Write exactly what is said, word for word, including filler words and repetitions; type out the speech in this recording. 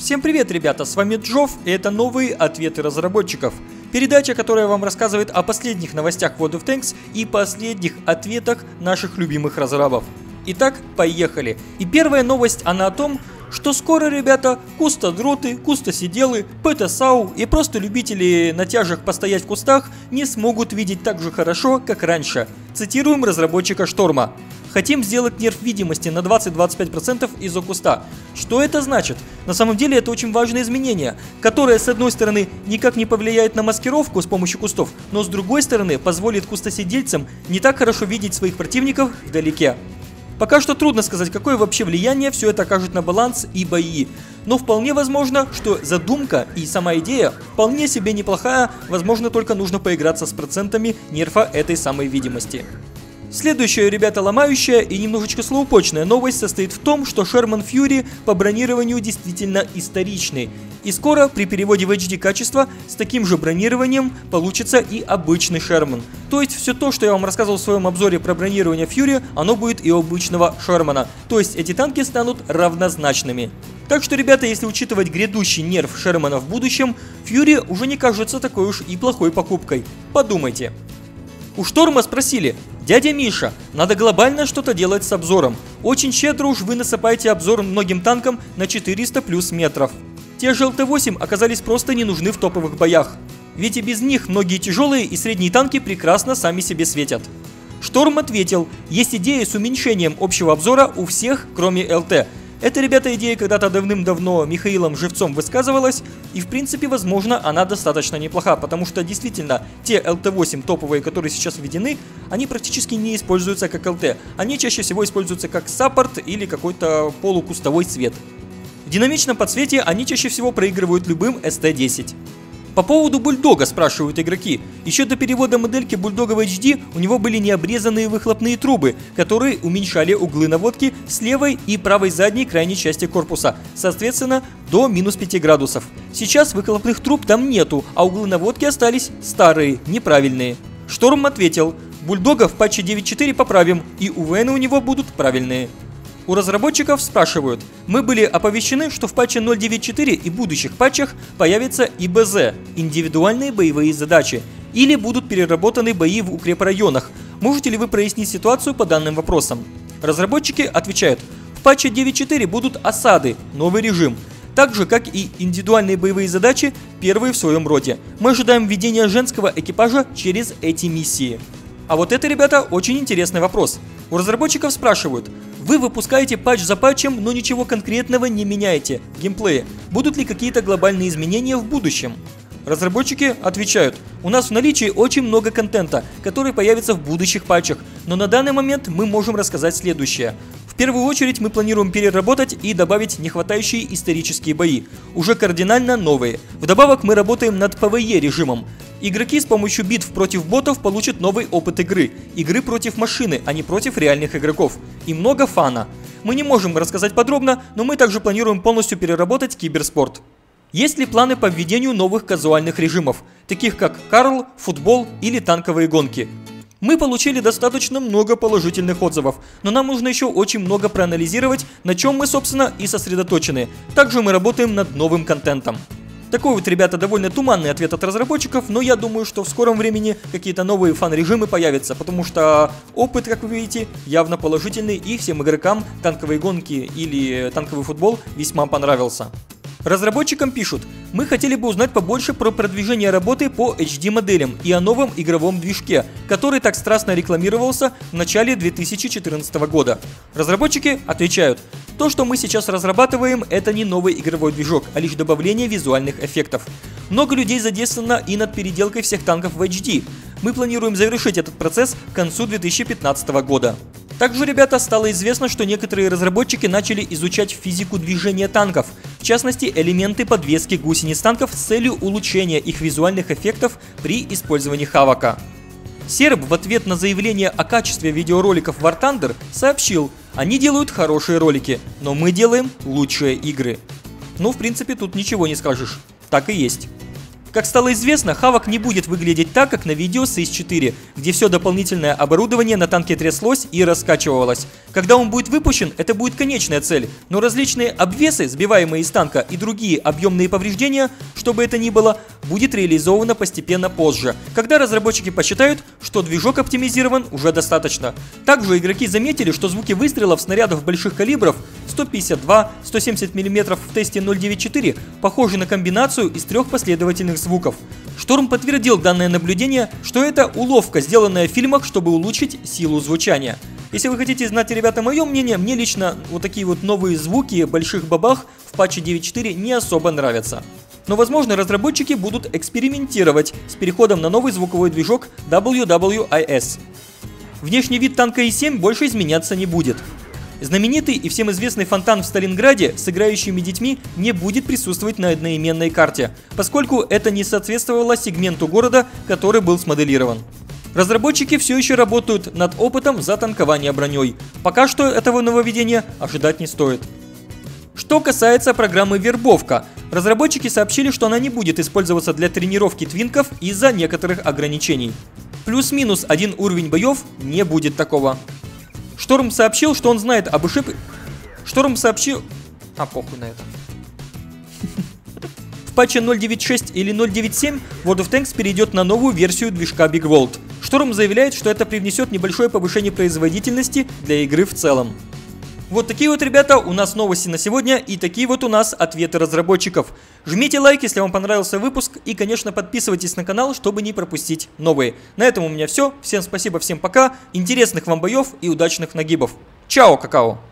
Всем привет, ребята, с вами Джов, и это новые ответы разработчиков. Передача, которая вам рассказывает о последних новостях World of Tanks и последних ответах наших любимых разрабов. Итак, поехали. И первая новость, она о том, что скоро, ребята, кустодроты, кустосиделы, ПТСАУ и просто любители на тяжах постоять в кустах не смогут видеть так же хорошо, как раньше. Цитируем разработчика Шторма. Хотим сделать нерф видимости на двадцать-двадцать пять процентов из-за куста. Что это значит? На самом деле это очень важное изменение, которое с одной стороны никак не повлияет на маскировку с помощью кустов, но с другой стороны позволит кустосидельцам не так хорошо видеть своих противников вдалеке. Пока что трудно сказать, какое вообще влияние все это окажет на баланс и бои, но вполне возможно, что задумка и сама идея вполне себе неплохая, возможно, только нужно поиграться с процентами нерфа этой самой видимости. Следующая, ребята, ломающая и немножечко слоупочная новость состоит в том, что Sherman Fury по бронированию действительно историчный. И скоро при переводе в эйч ди качество с таким же бронированием получится и обычный Sherman. То есть все то, что я вам рассказывал в своем обзоре про бронирование Fury, оно будет и у обычного Sherman. То есть эти танки станут равнозначными. Так что, ребята, если учитывать грядущий нерф Шермана в будущем, Fury уже не кажется такой уж и плохой покупкой. Подумайте. У Шторма спросили: дядя Миша, надо глобально что-то делать с обзором. Очень щедро уж вы насыпаете обзор многим танкам на четыреста плюс метров. Те же эл тэ восемь оказались просто не нужны в топовых боях. Ведь и без них многие тяжелые и средние танки прекрасно сами себе светят. Шторм ответил: есть идея с уменьшением общего обзора у всех, кроме эл тэ. Эта, ребята, идея когда-то давным-давно Михаилом Живцом высказывалась, и в принципе, возможно, она достаточно неплоха, потому что действительно те эл тэ восемь топовые, которые сейчас введены, они практически не используются как эл тэ, они чаще всего используются как саппорт или какой-то полукустовой цвет. В динамичном подсвете они чаще всего проигрывают любым эс тэ десять. По поводу Бульдога спрашивают игроки. Еще до перевода модельки Бульдога в эйч ди у него были необрезанные выхлопные трубы, которые уменьшали углы наводки с левой и правой задней крайней части корпуса, соответственно, до минус пяти градусов. Сейчас выхлопных труб там нету, а углы наводки остались старые, неправильные. Шторм ответил: Бульдога в патче девять точка четыре поправим, и ю ви эн у него будут правильные. У разработчиков спрашивают: мы были оповещены, что в патче ноль точка девять точка четыре и будущих патчах появятся и бэ зэ – индивидуальные боевые задачи, или будут переработаны бои в укрепрайонах. Можете ли вы прояснить ситуацию по данным вопросам? Разработчики отвечают: в патче девять точка четыре будут осады, новый режим, так же как и индивидуальные боевые задачи, первые в своем роде. Мы ожидаем введения женского экипажа через эти миссии. А вот это, ребята, очень интересный вопрос. У разработчиков спрашивают: вы выпускаете патч за патчем, но ничего конкретного не меняете в геймплее. Будут ли какие-то глобальные изменения в будущем? Разработчики отвечают: у нас в наличии очень много контента, который появится в будущих патчах, но на данный момент мы можем рассказать следующее. В первую очередь мы планируем переработать и добавить нехватающие исторические бои, уже кардинально новые. Вдобавок мы работаем над пэ вэ е режимом. Игроки с помощью битв против ботов получат новый опыт игры. Игры против машины, а не против реальных игроков. И много фана. Мы не можем рассказать подробно, но мы также планируем полностью переработать киберспорт. Есть ли планы по введению новых казуальных режимов, таких как Карл, футбол или танковые гонки? Мы получили достаточно много положительных отзывов, но нам нужно еще очень много проанализировать, на чем мы, собственно, и сосредоточены. Также мы работаем над новым контентом. Такой вот, ребята, довольно туманный ответ от разработчиков, но я думаю, что в скором времени какие-то новые фан-режимы появятся, потому что опыт, как вы видите, явно положительный, и всем игрокам танковые гонки или танковый футбол весьма понравился. Разработчикам пишут: мы хотели бы узнать побольше про продвижение работы по эйч ди моделям и о новом игровом движке, который так страстно рекламировался в начале две тысячи четырнадцатого года. Разработчики отвечают: то, что мы сейчас разрабатываем, это не новый игровой движок, а лишь добавление визуальных эффектов. Много людей задействовано и над переделкой всех танков в эйч ди. Мы планируем завершить этот процесс к концу две тысячи пятнадцатого года. Также, ребята, стало известно, что некоторые разработчики начали изучать физику движения танков, в частности, элементы подвески гусениц танков с целью улучшения их визуальных эффектов при использовании хавока. Серб в ответ на заявление о качестве видеороликов War Thunder сообщил: они делают хорошие ролики, но мы делаем лучшие игры. Ну, в принципе, тут ничего не скажешь. Так и есть. Как стало известно, Хавок не будет выглядеть так, как на видео с ИС четыре, где все дополнительное оборудование на танке тряслось и раскачивалось. Когда он будет выпущен, это будет конечная цель, но различные обвесы, сбиваемые из танка, и другие объемные повреждения, что бы это ни было, будет реализовано постепенно позже, когда разработчики посчитают, что движок оптимизирован уже достаточно. Также игроки заметили, что звуки выстрелов снарядов больших калибров сто пятьдесят два — сто семьдесят миллиметров в тесте ноль девять четыре похожи на комбинацию из трех последовательных звуков. Шторм подтвердил данное наблюдение, что это уловка, сделанная в фильмах, чтобы улучшить силу звучания. Если вы хотите знать, ребята, мое мнение, мне лично вот такие вот новые звуки больших бабах в патче девять четыре не особо нравятся. Но возможно разработчики будут экспериментировать с переходом на новый звуковой движок дабл ю дабл ю ай эс. Внешний вид танка И семь больше изменяться не будет. Знаменитый и всем известный фонтан в Сталинграде с играющими детьми не будет присутствовать на одноименной карте, поскольку это не соответствовало сегменту города, который был смоделирован. Разработчики все еще работают над опытом затанкования броней. Пока что этого нововведения ожидать не стоит. Что касается программы «Вербовка», разработчики сообщили, что она не будет использоваться для тренировки твинков из-за некоторых ограничений. Плюс-минус один уровень боев не будет такого. Шторм сообщил, что он знает об ошибке. Шторм сообщил... А, похуй на это. В патче ноль девять шесть или ноль девять семь World of Tanks перейдет на новую версию движка Big World. Шторм заявляет, что это привнесет небольшое повышение производительности для игры в целом. Вот такие вот, ребята, у нас новости на сегодня, и такие вот у нас ответы разработчиков. Жмите лайк, если вам понравился выпуск, и, конечно, подписывайтесь на канал, чтобы не пропустить новые. На этом у меня все. Всем спасибо, всем пока, интересных вам боев и удачных нагибов. Чао, какао!